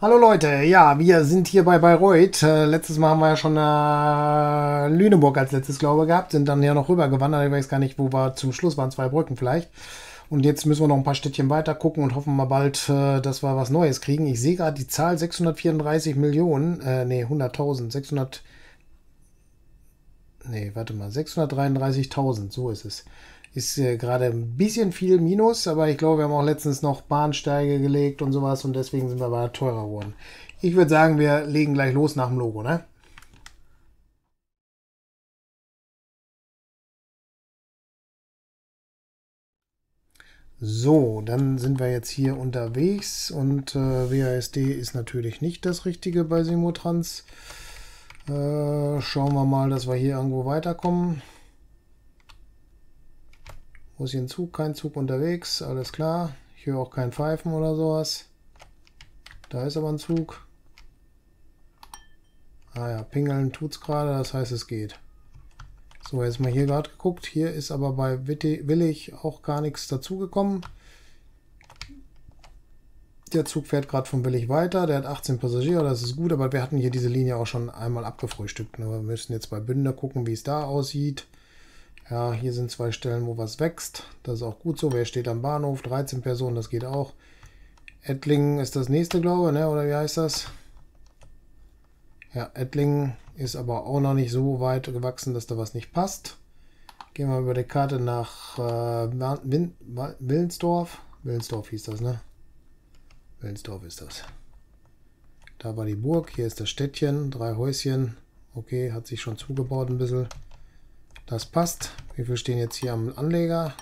Hallo Leute, ja, wir sind hier bei Bayreuth. Letztes Mal haben wir ja schon Lüneburg als letztes, glaube ich, gehabt, sind dann ja noch rüber gewandert. Ich weiß gar nicht, wo wir zum Schluss waren, zwei Brücken vielleicht. Und jetzt müssen wir noch ein paar Städtchen weiter gucken und hoffen mal bald, dass wir was Neues kriegen. Ich sehe gerade die Zahl 634 Millionen, nee, 100.000, 600, nee, warte mal, 633.000, so ist es. Ist gerade ein bisschen viel Minus, aber ich glaube, wir haben auch letztens noch Bahnsteige gelegt und sowas und deswegen sind wir aber teurer geworden. Ich würde sagen, wir legen gleich los nach dem Logo, ne? So, dann sind wir jetzt hier unterwegs und WASD ist natürlich nicht das Richtige bei Simotrans. Schauen wir mal, dass wir hier irgendwo weiterkommen. Wo ist hier ein Zug? Kein Zug unterwegs, alles klar. Ich höre auch kein Pfeifen oder sowas. Da ist aber ein Zug. Ah ja, pingeln tut's gerade, das heißt es geht. So, jetzt mal hier gerade geguckt. Hier ist aber bei Willig auch gar nichts dazugekommen. Der Zug fährt gerade von Willig weiter. Der hat 18 Passagiere, das ist gut, aber wir hatten hier diese Linie auch schon einmal abgefrühstückt. Wir müssen jetzt bei Bünde gucken, wie es da aussieht. Ja, hier sind zwei Stellen, wo was wächst. Das ist auch gut so. Wer steht am Bahnhof? 13 Personen, das geht auch. Ettlingen ist das nächste, glaube ich, ne? Oder wie heißt das? Ja, Ettlingen ist aber auch noch nicht so weit gewachsen, dass da was nicht passt. Gehen wir über die Karte nach Willensdorf. Willensdorf hieß das, ne? Willensdorf ist das. Da war die Burg, hier ist das Städtchen, 3 Häuschen. Okay, hat sich schon zugebaut ein bisschen. Das passt. Wie viel stehen jetzt hier am Anleger?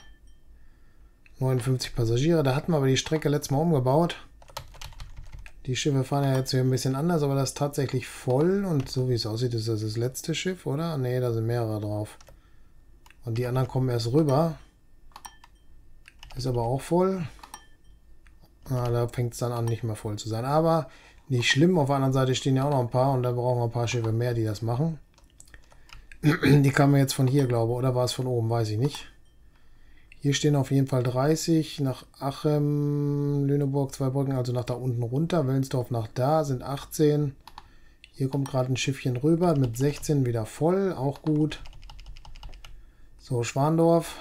59 Passagiere. Da hatten wir aber die Strecke letztes Mal umgebaut. Die Schiffe fahren ja jetzt hier ein bisschen anders, aber das ist tatsächlich voll. Und so wie es aussieht, ist das das letzte Schiff, oder? Ne, da sind mehrere drauf. Und die anderen kommen erst rüber. Ist aber auch voll. Da fängt es dann an, nicht mehr voll zu sein. Aber nicht schlimm. Auf der anderen Seite stehen ja auch noch ein paar. Und da brauchen wir ein paar Schiffe mehr, die das machen. Die kamen jetzt von hier, glaube ich. Oder war es von oben? Weiß ich nicht. Hier stehen auf jeden Fall 30 nach Achem, Lüneburg, 2 Brücken, also nach da unten runter. Willensdorf nach da sind 18. Hier kommt gerade ein Schiffchen rüber mit 16 wieder voll, auch gut. So, Schwandorf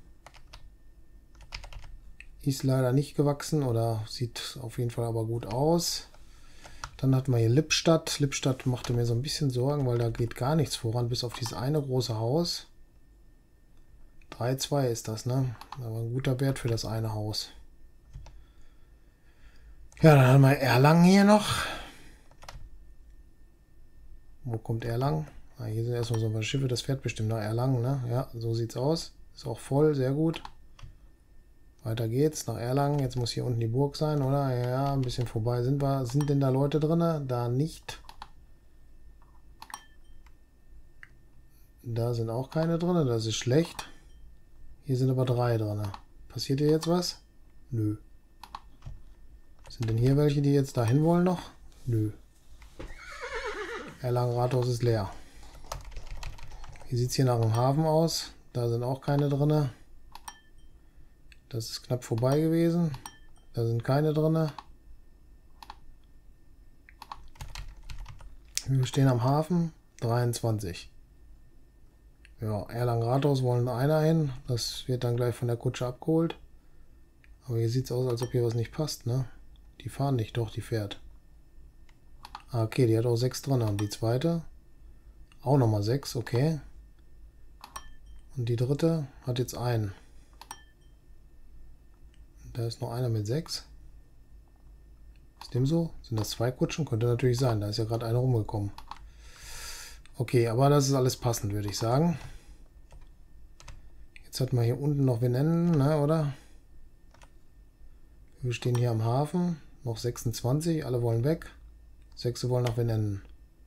ist leider nicht gewachsen oder sieht auf jeden Fall aber gut aus. Dann hatten wir hier Lippstadt. Lippstadt machte mir so ein bisschen Sorgen, weil da geht gar nichts voran, bis auf dieses eine große Haus. 3,2 ist das, ne? Aber ein guter Wert für das eine Haus. Ja, dann haben wir Erlangen hier noch. Wo kommt Erlangen? Ah, hier sind erstmal so ein paar Schiffe, das fährt bestimmt nach Erlangen, ne? Ja, so sieht's aus. Ist auch voll, sehr gut. Weiter geht's nach Erlangen. Jetzt muss hier unten die Burg sein, oder? Ja, ein bisschen vorbei sind wir. Sind denn da Leute drin? Da nicht. Da sind auch keine drin, das ist schlecht. Hier sind aber 3 drin. Passiert hier jetzt was? Nö. Sind denn hier welche, die jetzt dahin wollen noch? Nö. Erlangen Rathaus ist leer. Wie sieht es hier nach dem Hafen aus? Da sind auch keine drin. Das ist knapp vorbei gewesen. Da sind keine drin. Wir stehen am Hafen. 23. Ja, Erlangen Rathaus wollen einer hin. Das wird dann gleich von der Kutsche abgeholt. Aber hier sieht es aus, als ob hier was nicht passt, ne? Die fahren nicht, doch, die fährt. Ah, okay, die hat auch 6 drin. Und die zweite auch nochmal 6, okay. Und die dritte hat jetzt einen. Da ist noch einer mit 6. Ist dem so? Sind das 2 Kutschen? Könnte natürlich sein. Da ist ja gerade eine rumgekommen. Okay, aber das ist alles passend, würde ich sagen. Jetzt hat man hier unten noch Venennen, ne, oder? Wir stehen hier am Hafen. Noch 26. Alle wollen weg. 6 wollen nach Venennen.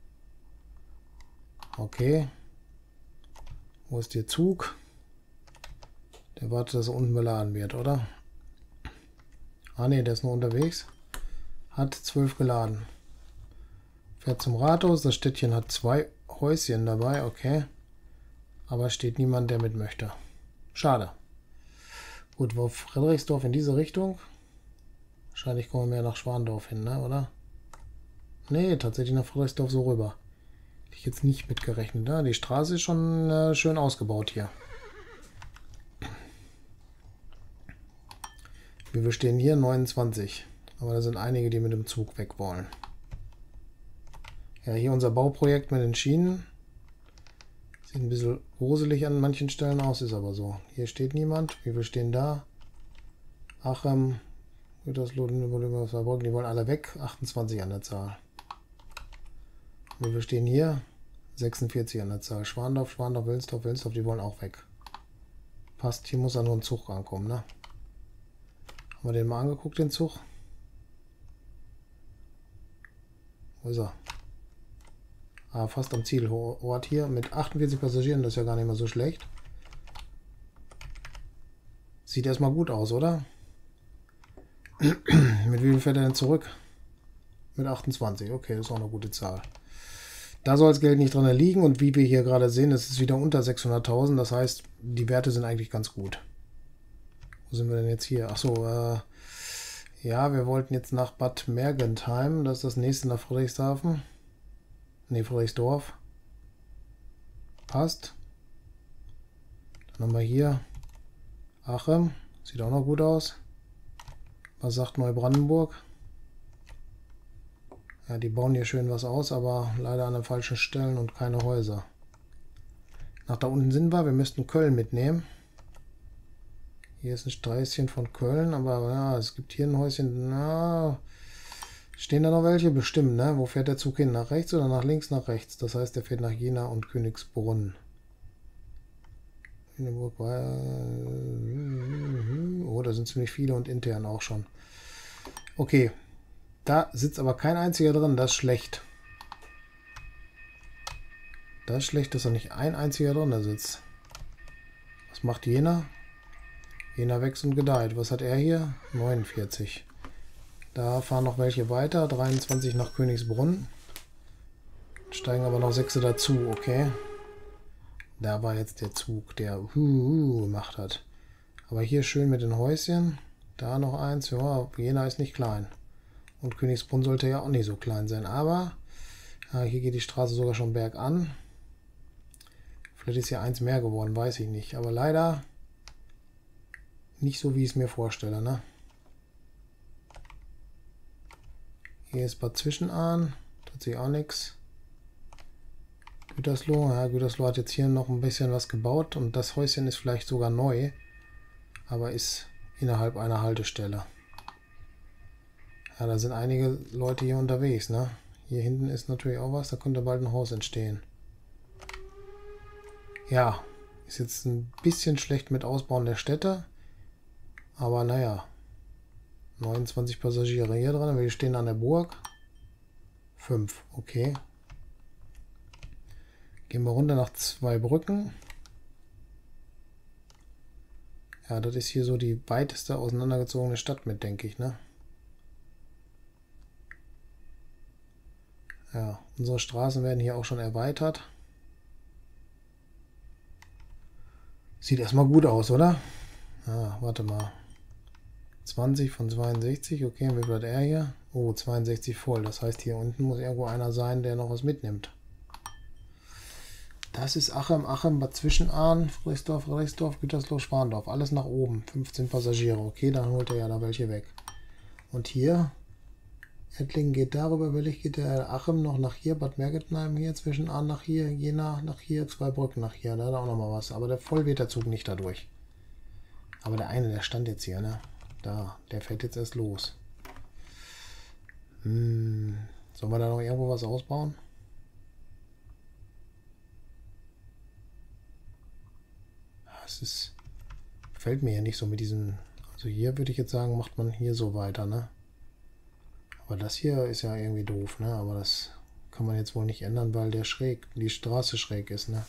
Okay. Wo ist der Zug? Der wartet, dass er unten beladen wird, oder? Ah ne, der ist nur unterwegs. Hat 12 geladen. Fährt zum Rathaus. Das Städtchen hat 2 Häuschen dabei, okay. Aber steht niemand, der mit möchte. Schade. Gut, wo Friedrichsdorf in diese Richtung? Wahrscheinlich kommen wir mehr nach Schwandorf hin, ne, oder? Nee, tatsächlich nach Friedrichsdorf so rüber. Hätte ich jetzt nicht mitgerechnet. Ja, die Straße ist schon schön ausgebaut hier. Wir stehen hier 29. Aber da sind einige, die mit dem Zug weg wollen. Ja, hier unser Bauprojekt mit den Schienen. Sieht ein bisschen gruselig an manchen Stellen aus, ist aber so. Hier steht niemand. Wie viele stehen da? Achem, Gütersloh, die wollen alle weg. 28 an der Zahl. Wie viele stehen hier? 46 an der Zahl. Schwandorf, Wilnsdorf, die wollen auch weg. Passt, hier muss ja nur ein Zug rankommen, ne? Haben wir den mal angeguckt, den Zug? Wo ist er? Ah, fast am Zielort hier mit 48 Passagieren, das ist ja gar nicht mehr so schlecht. Sieht erstmal gut aus, oder? Mit wie viel fährt er denn zurück? Mit 28, okay, das ist auch eine gute Zahl. Da soll das Geld nicht dran liegen und wie wir hier gerade sehen, es ist wieder unter 600.000, das heißt, die Werte sind eigentlich ganz gut. Wo sind wir denn jetzt hier? Achso, ja, wir wollten jetzt nach Bad Mergentheim, das ist das nächste nach Friedrichshafen. Ne, Friedrichsdorf. Passt. Dann haben wir hier Achem. Sieht auch noch gut aus. Was sagt Neubrandenburg? Ja, die bauen hier schön was aus, aber leider an den falschen Stellen und keine Häuser. Nach da unten sind wir. Wir müssten Köln mitnehmen. Hier ist ein Streißchen von Köln, aber ja, es gibt hier ein Häuschen. Na, stehen da noch welche? Bestimmt, ne? Wo fährt der Zug hin? Nach rechts oder nach links? Nach rechts. Das heißt, der fährt nach Jena und Königsbrunn. Oh, da sind ziemlich viele und intern auch schon. Okay. Da sitzt aber kein einziger drin. Das ist schlecht. Das ist schlecht, dass da nicht ein einziger drin sitzt. Was macht Jena? Jena wächst und gedeiht. Was hat er hier? 49. Da fahren noch welche weiter. 23 nach Königsbrunn. Steigen aber noch 6 dazu. Okay. Da war jetzt der Zug, der gemacht hat. Aber hier schön mit den Häuschen. Da noch eins. Ja, Jena ist nicht klein. Und Königsbrunn sollte ja auch nicht so klein sein. Aber hier geht die Straße sogar schon bergan. Vielleicht ist hier eins mehr geworden, weiß ich nicht. Aber leider nicht so, wie ich es mir vorstelle, ne? Hier ist Bad Zwischenahn. Tut sich auch nichts. Gütersloh. Ja, Gütersloh hat jetzt hier noch ein bisschen was gebaut. Und das Häuschen ist vielleicht sogar neu. Aber ist innerhalb einer Haltestelle. Ja, da sind einige Leute hier unterwegs, ne? Hier hinten ist natürlich auch was. Da könnte bald ein Haus entstehen. Ja, ist jetzt ein bisschen schlecht mit Ausbauen der Städte. Aber naja. 29 Passagiere hier dran. Wir stehen an der Burg. 5, okay. Gehen wir runter nach Zweibrücken. Ja, das ist hier so die weiteste auseinandergezogene Stadt mit, denke ich, ne? Ja, unsere Straßen werden hier auch schon erweitert. Sieht erstmal gut aus, oder? Ah, warte mal. 20 von 62, okay, wie viel hat er hier? Oh, 62 voll. Das heißt, hier unten muss irgendwo einer sein, der noch was mitnimmt. Das ist Achem, Bad Zwischenahn, Friedrichsdorf, Gütersloh, Schwandorf. Alles nach oben. 15 Passagiere. Okay, dann holt er ja da welche weg. Und hier, Ettlingen geht darüber, Willig geht der Achem noch nach hier, Bad Mergentheim hier, Zwischenahn nach hier, Jena nach hier, Zweibrücken nach hier. Da hat er auch nochmal was. Aber der voll wird der Zug nicht dadurch. Aber der eine, der stand jetzt hier, ne? Da, der fährt jetzt erst los. Sollen wir da noch irgendwo was ausbauen? Es ist, gefällt mir ja nicht so mit diesen. Also hier würde ich jetzt sagen, macht man hier so weiter, ne? Aber das hier ist ja irgendwie doof, ne? Aber das kann man jetzt wohl nicht ändern, weil der schräg, die Straße schräg ist, ne?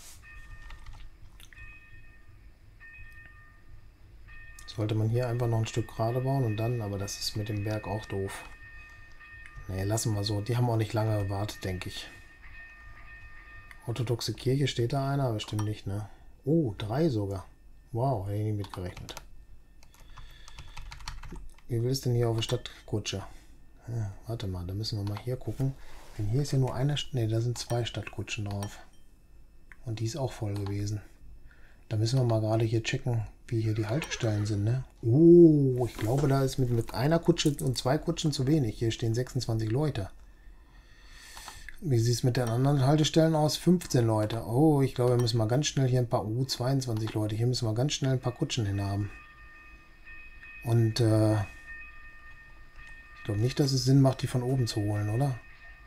Sollte man hier einfach noch ein Stück gerade bauen und dann, aber das ist mit dem Berg auch doof. Ne, lassen wir so. Die haben auch nicht lange gewartet, denke ich. Orthodoxe Kirche, steht da einer? Bestimmt nicht, ne? Oh, 3 sogar. Wow, hätte ich nicht mitgerechnet. Wie willst du denn hier auf der Stadtkutsche? Ja, warte mal, da müssen wir mal hier gucken. Denn hier ist ja nur eine... Ne, da sind 2 Stadtkutschen drauf. Und die ist auch voll gewesen. Da müssen wir mal gerade hier checken, wie hier die Haltestellen sind, ne? Oh, ich glaube, da ist mit einer Kutsche und 2 Kutschen zu wenig. Hier stehen 26 Leute. Wie sieht es mit den anderen Haltestellen aus? 15 Leute. Oh, ich glaube, wir müssen mal ganz schnell hier ein paar... 22 Leute. Hier müssen wir ganz schnell ein paar Kutschen hin haben. Und, ich glaube nicht, dass es Sinn macht, die von oben zu holen, oder?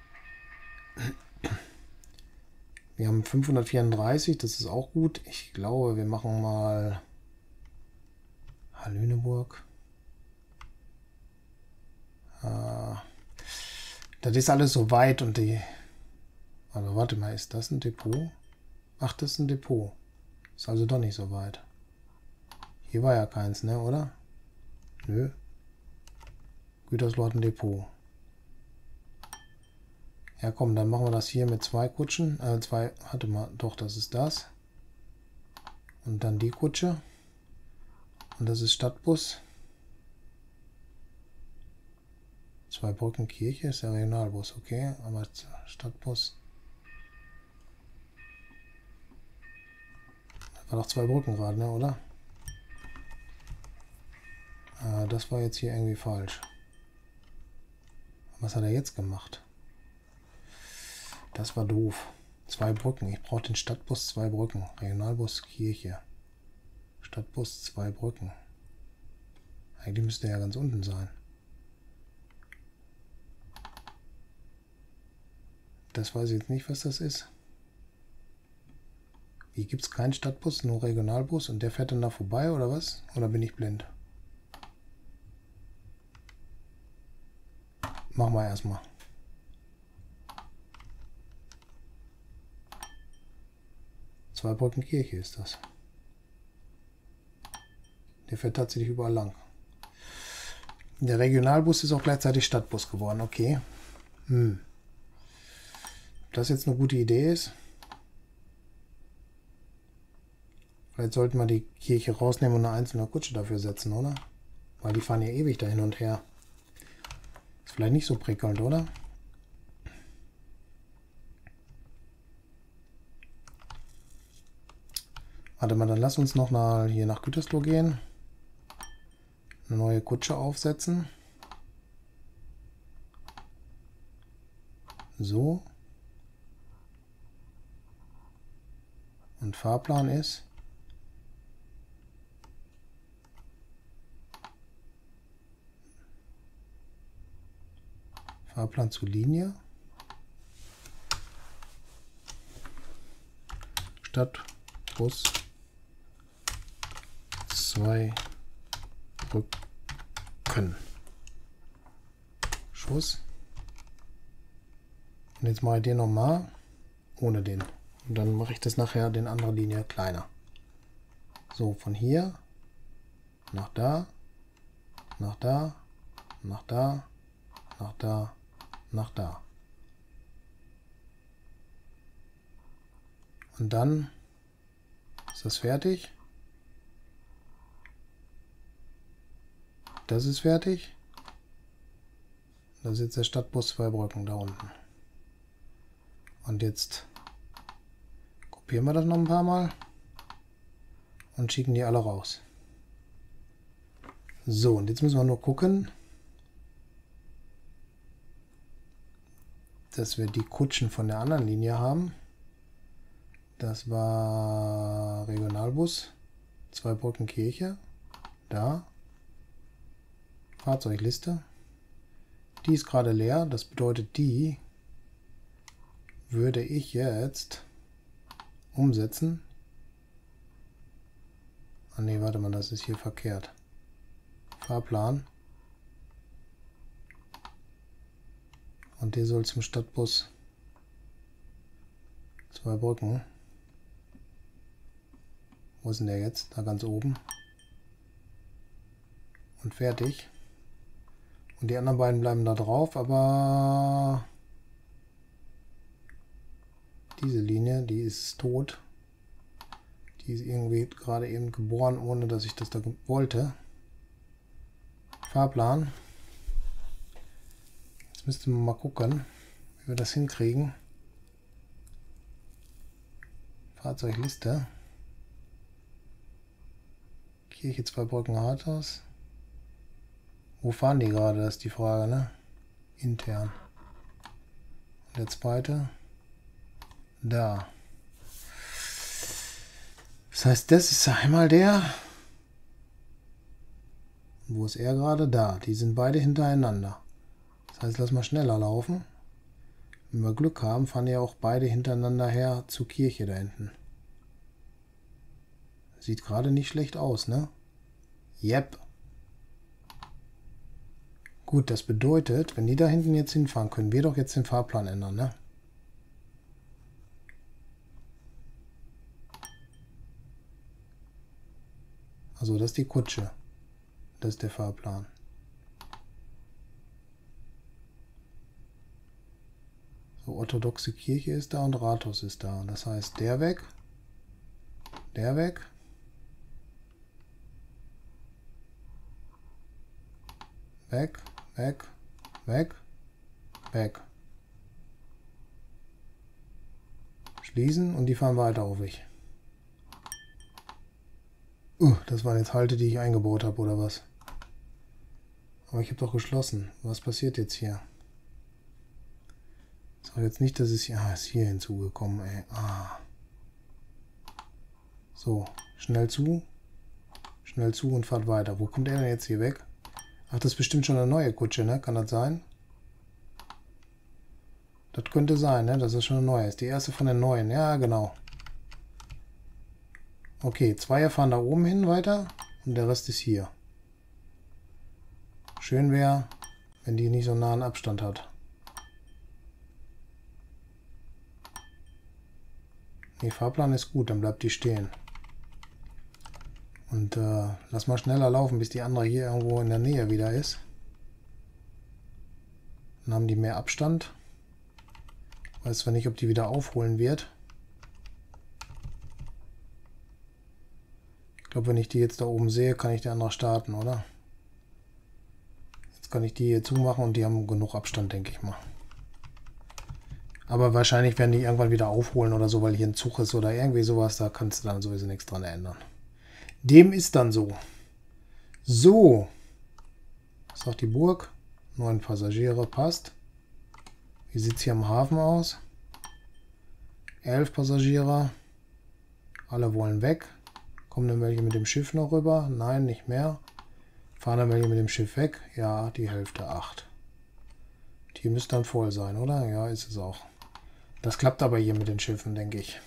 Wir haben 534, das ist auch gut. Ich glaube, wir machen mal Lüneburg. Das ist alles so weit und die... Aber warte mal, ist das ein Depot? Ach, das ist ein Depot. Ist also doch nicht so weit. Hier war ja keins, ne, oder? Nö. Gütersloh hat ein Depot. Ja komm, dann machen wir das hier mit 2 Kutschen. Warte mal, doch, das ist das. Und dann die Kutsche. Und das ist Stadtbus. Zweibrückenkirche ist der Regionalbus, okay. Aber Stadtbus. Das war doch Zweibrückenrad, ne, oder? Das war jetzt hier irgendwie falsch. Was hat er jetzt gemacht? Das war doof. 2 Brücken. Ich brauche den Stadtbus 2 Brücken. Regionalbus Kirche. Stadtbus 2 Brücken. Eigentlich müsste er ja ganz unten sein. Das weiß ich jetzt nicht, was das ist. Wie, gibt es keinen Stadtbus, nur Regionalbus und der fährt dann da vorbei oder was? Oder bin ich blind? Machen wir erstmal. Zweibrückenkirche ist das. Der fährt tatsächlich überall lang. Der Regionalbus ist auch gleichzeitig Stadtbus geworden, okay. Ob das jetzt eine gute Idee ist? Vielleicht sollten wir die Kirche rausnehmen und eine einzelne Kutsche dafür setzen, oder? Weil die fahren ja ewig da hin und her. Ist vielleicht nicht so prickelnd, oder? Warte mal, dann lass uns noch mal hier nach Gütersloh gehen. Eine neue Kutsche aufsetzen. So. Und Fahrplan ist... Fahrplan zur Linie. Stadtbus 2 Brücken. Schuss. Und jetzt mache ich den nochmal ohne den. Und dann mache ich das nachher den andere Linie kleiner. So, von hier nach da, nach da, nach da, nach da, nach da. Und dann ist das fertig. Das ist fertig. Das ist jetzt der Stadtbus 2 Brücken da unten. Und jetzt kopieren wir das noch ein paar Mal und schicken die alle raus. So, und jetzt müssen wir nur gucken, dass wir die Kutschen von der anderen Linie haben. Das war Regionalbus, Zweibrückenkirche, da, Fahrzeugliste. Die ist gerade leer, das bedeutet, die würde ich jetzt umsetzen. Ah ne, warte mal, das ist hier verkehrt. Fahrplan. Und der soll zum Stadtbus 2 Brücken. Wo ist denn der jetzt? Da ganz oben. Und fertig. Und die anderen beiden bleiben da drauf, aber diese Linie, die ist tot. Die ist irgendwie gerade eben geboren, ohne dass ich das da wollte. Fahrplan. Jetzt müssten wir mal gucken, wie wir das hinkriegen. Fahrzeugliste. Kirche Zweibrücken Rathaus. Wo fahren die gerade? Das ist die Frage, ne? Intern. Und der zweite. Da. Das heißt, das ist einmal der. Wo ist er gerade? Da. Die sind beide hintereinander. Das heißt, lass mal schneller laufen. Wenn wir Glück haben, fahren ja auch beide hintereinander her zur Kirche da hinten. Sieht gerade nicht schlecht aus, ne? Yep. Gut, das bedeutet, wenn die da hinten jetzt hinfahren, können wir doch jetzt den Fahrplan ändern, ne? Also das ist die Kutsche. Das ist der Fahrplan. So, orthodoxe Kirche ist da und Rathaus ist da. Das heißt, der weg. Der weg. Weg, weg, weg, weg. Schließen und die fahren weiter auf mich. Das waren jetzt Halte, die ich eingebaut habe, oder was? Aber ich habe doch geschlossen. Was passiert jetzt hier? Ich sage jetzt nicht, dass es hier... ist hier hinzugekommen, ey. So, schnell zu und fahrt weiter. Wo kommt er denn jetzt hier weg? Ach, das ist bestimmt schon eine neue Kutsche, ne? Kann das sein? Das könnte sein, ne? Dass es schon eine neue ist. Die erste von den neuen. Ja, genau. Okay, zwei fahren da oben hin weiter und der Rest ist hier. Schön wäre, wenn die nicht so einen nahen Abstand hat. Nee, Fahrplan ist gut, dann bleibt die stehen. Und lass mal schneller laufen, bis die andere hier irgendwo in der Nähe wieder ist. Dann haben die mehr Abstand. Weiß zwar nicht, ob die wieder aufholen wird. Ich glaube, wenn ich die jetzt da oben sehe, kann ich die andere starten, oder? Jetzt kann ich die hier zumachen und die haben genug Abstand, denke ich mal. Aber wahrscheinlich werden die irgendwann wieder aufholen oder so, weil hier ein Zug ist oder irgendwie sowas. Da kannst du dann sowieso nichts dran ändern. Dem ist dann so. So. Was sagt die Burg? 9 Passagiere, passt. Wie sieht es hier am Hafen aus? 11 Passagiere. Alle wollen weg. Kommen dann welche mit dem Schiff noch rüber? Nein, nicht mehr. Fahren dann welche mit dem Schiff weg? Ja, die Hälfte 8. Die müsste dann voll sein, oder? Ja, ist es auch. Das klappt aber hier mit den Schiffen, denke ich.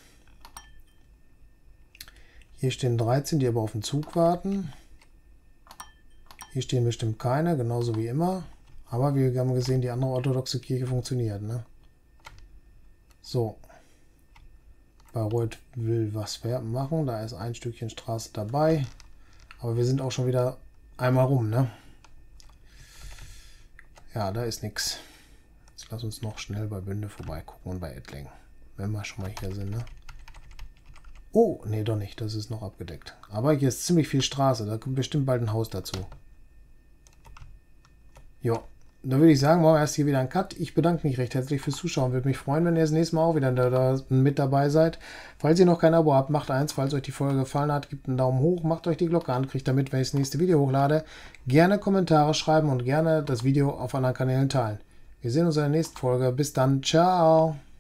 Hier stehen 13, die aber auf den Zug warten. Hier stehen bestimmt keine, genauso wie immer. Aber wir haben gesehen, die andere orthodoxe Kirche funktioniert, ne? So. Bayreuth will was machen. Da ist ein Stückchen Straße dabei. Aber wir sind auch schon wieder einmal rum, ne? Ja, da ist nichts. Jetzt lass uns noch schnell bei Bünde vorbeigucken und bei Ettlingen. Wenn wir schon mal hier sind, ne? Oh, nee, doch nicht. Das ist noch abgedeckt. Aber hier ist ziemlich viel Straße. Da kommt bestimmt bald ein Haus dazu. Jo. Dann würde ich sagen, machen wir erst hier wieder einen Cut. Ich bedanke mich recht herzlich fürs Zuschauen. Würde mich freuen, wenn ihr das nächste Mal auch wieder da mit dabei seid. Falls ihr noch kein Abo habt, macht eins. Falls euch die Folge gefallen hat, gebt einen Daumen hoch. Macht euch die Glocke an. Kriegt damit, wenn ich das nächste Video hochlade. Gerne Kommentare schreiben und gerne das Video auf anderen Kanälen teilen. Wir sehen uns in der nächsten Folge. Bis dann. Ciao.